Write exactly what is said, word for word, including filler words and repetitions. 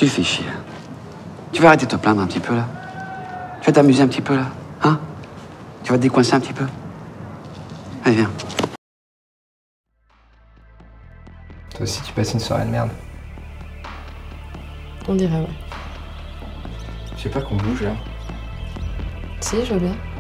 Tu fais chier. Tu vas arrêter de te plaindre un petit peu, là. Tu vas t'amuser un petit peu, là. Hein? Tu vas te décoincer un petit peu. Allez, viens. Toi aussi, tu passes une soirée de merde. On dirait, ouais. Je sais pas qu'on bouge, là. Si, je vois bien.